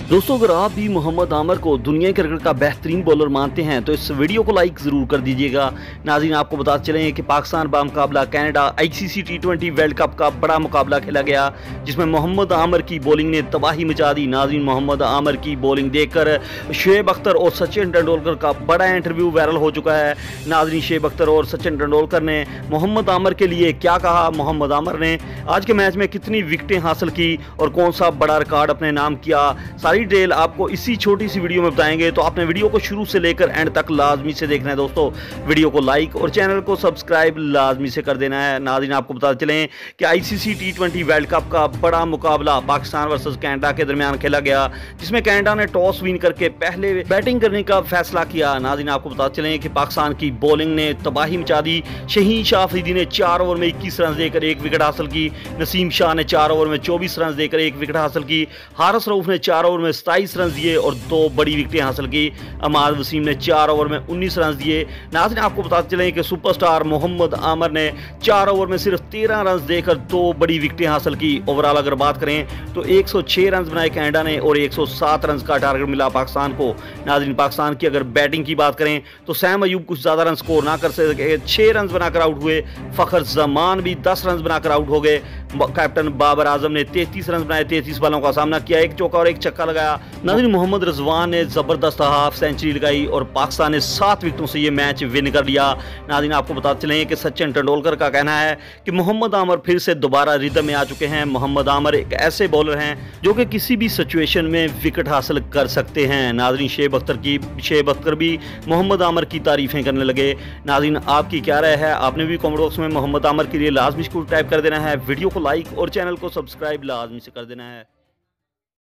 दोस्तों अगर आप भी मोहम्मद आमर को दुनिया क्रिकेट का बेहतरीन बॉलर मानते हैं तो इस वीडियो को लाइक ज़रूर कर दीजिएगा। नाज़रीन आपको बताते चलें कि पाकिस्तान बामुकाबला Canada ICC T20 world cup का बड़ा मुकाबला खेला गया जिसमें मोहम्मद आमर की बॉलिंग ने तबाही मचा दी। नाज़रीन मोहम्मद आमर की बॉलिंग देखकर शुएब अख्तर और सचिन तेंदुलकर का बड़ा इंटरव्यू वायरल हो चुका है। नाज़रीन शुएब अख्तर और सचिन तेंदुलकर ने मोहम्मद आमर के लिए क्या कहा, मोहम्मद आमर ने आज के मैच में कितनी विकेटें हासिल की और कौन सा बड़ा रिकॉर्ड अपने नाम किया, सारी डिटेल आपको इसी छोटी सी वीडियो में बताएंगे। तो आपने वीडियो को शुरू से लेकर एंड तक लाजमी से देखना है। दोस्तों वीडियो को लाइक और चैनल को सब्सक्राइब लाजमी से कर देना है। नाज़रीन आपको बता चलें कि ICC T20 वर्ल्ड कप का बड़ा मुकाबला पाकिस्तान वर्सेस कनाडा के दरमियान खेला गया जिसमें कनाडा ने टॉस विन करके पहले बैटिंग करने का फैसला किया। नाज़रीन आपको बता चलें कि पाकिस्तान की बॉलिंग ने तबाही मचा दी। शहीन शाह अफरीदी ने 4 ओवर में 21 रन देकर 1 विकेट हासिल की। नसीम शाह ने 4 ओवर में 24 रन देकर 1 विकेट हासिल की। हारिस रऊफ ने 4 ओवर में 27 रन दिए और 2 बड़ी विकेटें हासिल की। अमाद वसीम ने 4 ओवर में 19 रन दिए। नाज़रीन आपको बताते चलें कि सुपरस्टार मोहम्मद आमर ने 4 ओवर में सिर्फ 13 रन देकर 2 बड़ी विकेटें हासिल की। ओवरऑल अगर बात करें तो 106 रन बनाए कनाडा ने और 107 रन का टारगेट मिला पाकिस्तान को। नाज़रीन पाकिस्तान की अगर बैटिंग की बात करें तो सैम अयूब कुछ ज़्यादा रन स्कोर ना कर सके, 6 रन बनाकर आउट हुए। फ़खर जमान भी 10 रन बनाकर आउट हो गए। कैप्टन बाबर आजम ने 33 रन बनाए, 33 बॉलों का सामना किया, 1 चौका और 1 छक्का लगाया। नाज़रीन मोहम्मद रिजवान ने ज़बरदस्त हाफ सेंचुरी लगाई और पाकिस्तान ने 7 विकेटों से ये मैच विन कर लिया। नाज़रीन आपको बताते चलें कि सचिन तेंदुलकर का कहना है कि मोहम्मद आमर फिर से दोबारा रिदम में आ चुके हैं। मोहम्मद आमर एक ऐसे बॉलर हैं जो कि किसी भी सिचुएशन में विकेट हासिल कर सकते हैं। नाज़रीन शुएब अख्तर भी मोहम्मद आमर की तारीफ़ें करने लगे। नाज़रीन आपकी क्या राय है? आपने भी कमेंट बॉक्स में मोहम्मद आमर के लिए लाजमी टाइप कर देना है। वीडियो को लाइक और चैनल को सब्सक्राइब लाजमी से कर देना है।